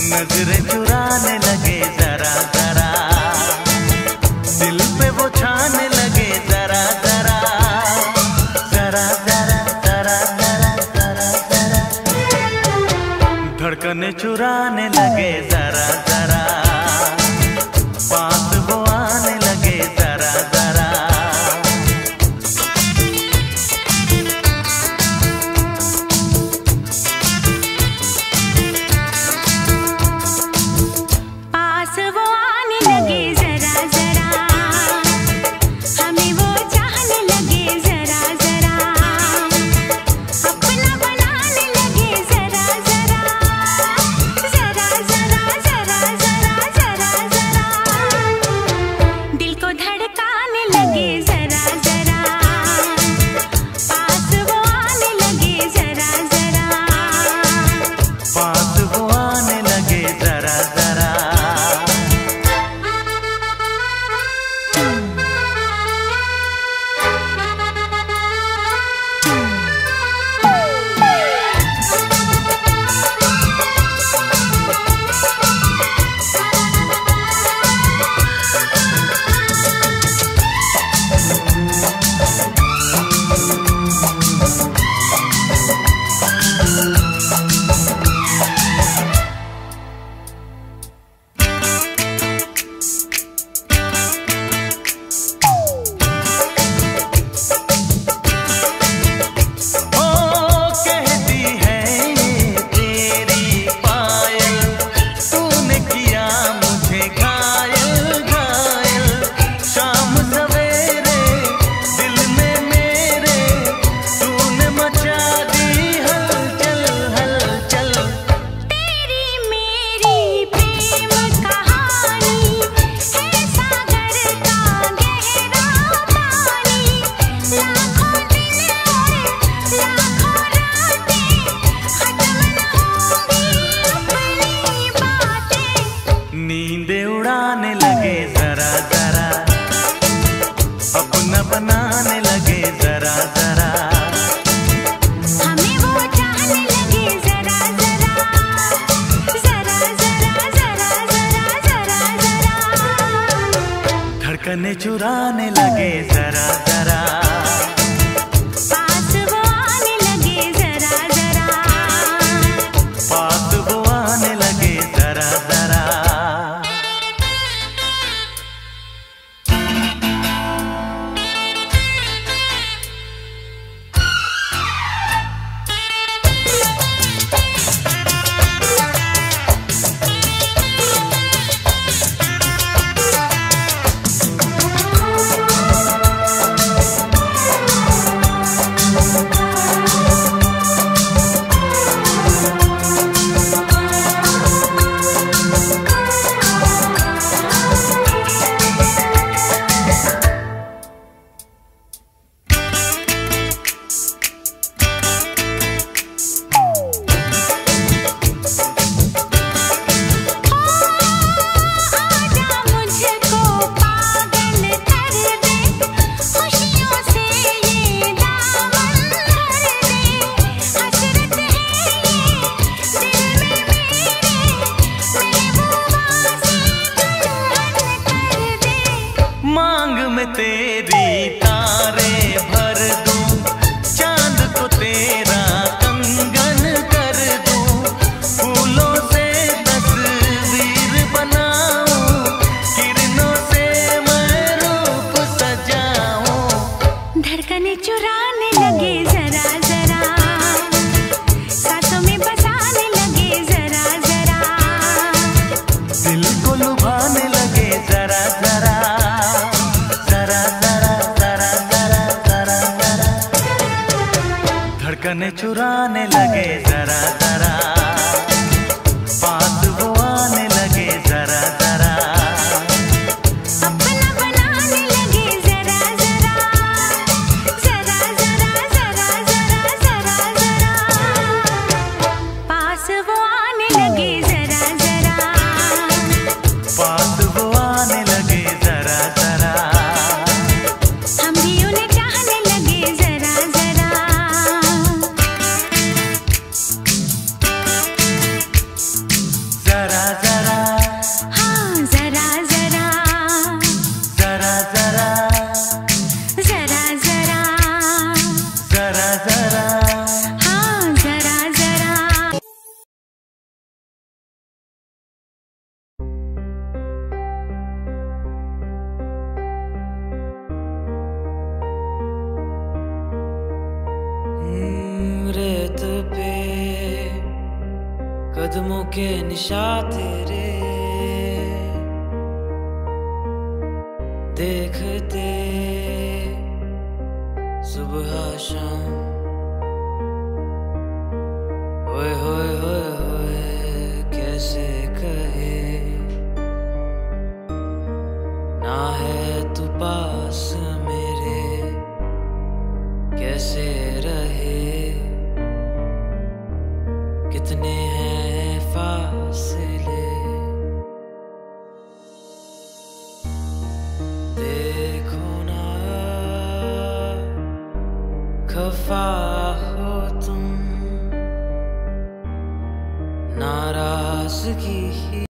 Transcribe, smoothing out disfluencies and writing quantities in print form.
नजरें चुराने लगे जरा जरा, दिल पे वो छाने लगे जरा जरा, जरा जरा जरा जरा जरा जरा, धड़कने चुराने लगे जरा जरा, पास वो आने लगे जरा जरा। नींदे उड़ाने लगे जरा जरा, अपना बनाने लगे जरा जरा, हमें वो चाहने लगे जरा जरा, जरा जरा जरा जरा जरा जरा, धड़कने चुराने लगे जरा जरा, पास वो आने लगे जरा जरा, पास वो आने लगे जरा जरा। जरा जरा हाँ जरा जरा जरा जरा जरा जरा जरा जरा हाँ जरा जरा रेत पे कदमों के निशान तेरे देखते सुबह शाम ओए होए होए होए कैसे कहे ना है तू पास मेरे कैसे रहे कितने हैं फासले देखो ना खफा हो तुम नाराजगी